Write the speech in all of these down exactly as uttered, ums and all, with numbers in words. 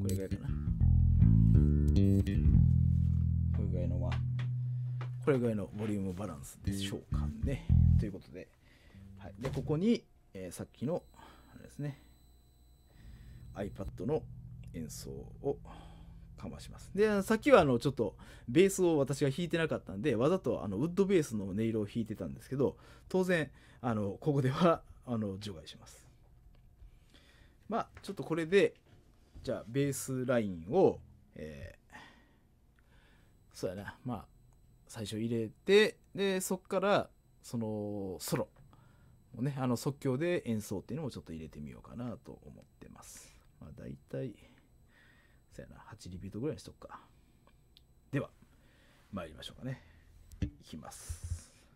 これぐらいかな。これぐらいのまあこれぐらいのボリュームバランスでしょうかね。ということで、はい、でここに、えー、さっきのあれですね iPad の演奏をかまします。でさっきはあのちょっとベースを私が弾いてなかったんで、わざとあのウッドベースの音色を弾いてたんですけど、当然あのここではあの除外します。まあちょっとこれでじゃあベースラインを、えー、そうやな、まあ最初入れて、でそっからそのソロをね、あの即興で演奏っていうのもちょっと入れてみようかなと思ってます。まあ大体そうやな、はちリピートぐらいにしとくか。では参りましょうかね。いきます。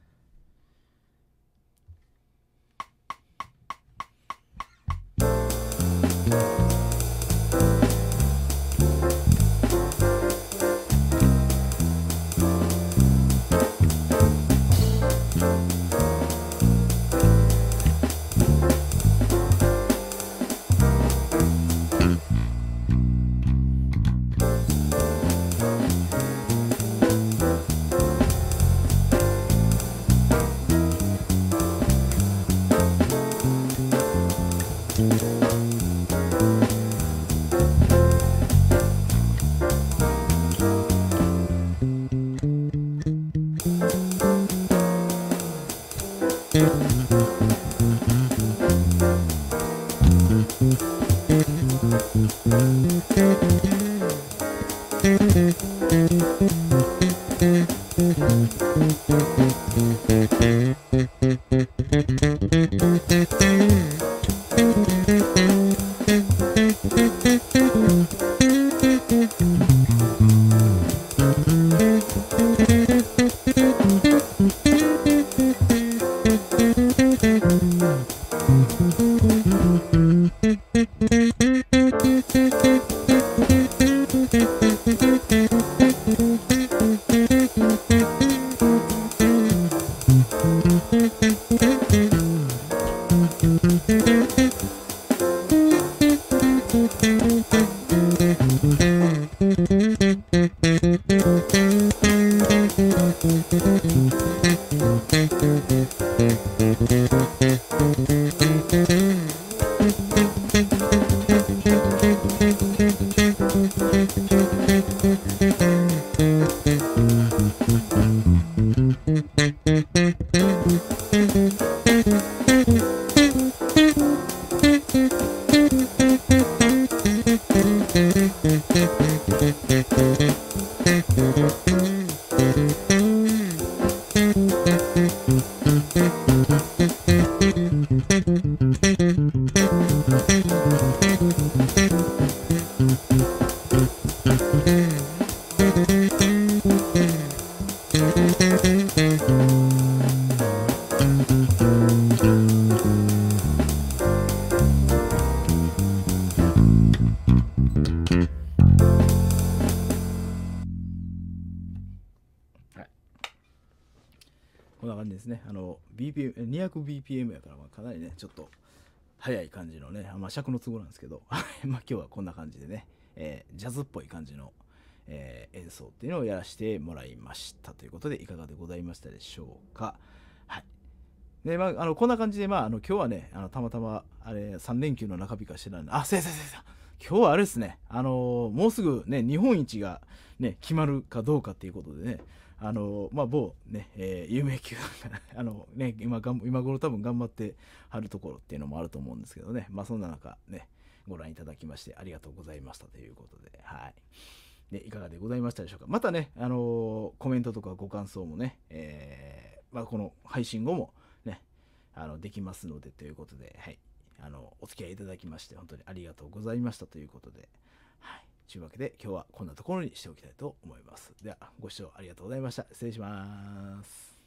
こんな感じですね。あの ビーピーエム にひゃくビーピーエム やから、まあかなりねちょっと速い感じのね、まあ、尺の都合なんですけどまあ今日はこんな感じでね、えー、ジャズっぽい感じの、えー、演奏っていうのをやらせてもらいましたということで、いかがでございましたでしょうか。はい。でまあ、あのこんな感じで、まあ、あの今日はね、あのたまたまあれさん連休の中日かしてたんで、あ、せやせやせや、今日はあれですね、あのーもうすぐね、日本一がね、決まるかどうかっていうことでね、あのーまあ、某ね、えー有名球団があのね、今がん、今頃多分頑張ってはるところっていうのもあると思うんですけどね、まあ、そんな中ね、ご覧いただきましてありがとうございましたということで、はい。ね、いかがでございましたでしょうか。またね、あのーコメントとかご感想もね、えーまあ、この配信後もね、あのできますのでということで、はい、あのお付き合いいただきまして本当にありがとうございましたということで、はい、というわけで今日はこんなところにしておきたいと思います。ではご視聴ありがとうございました。失礼します。